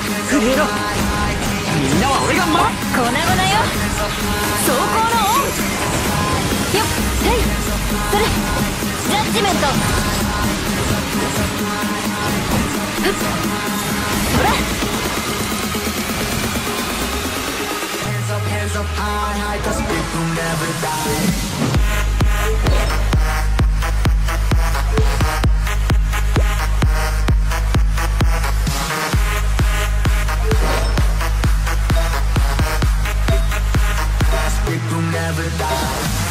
震えろ。みんなは俺が守る。 粉々よ。走行のオン。よっ、へい、それ、ジャッジメント。ふっ、それ。 Hands up high, high, 'cause it will never die. It will never die.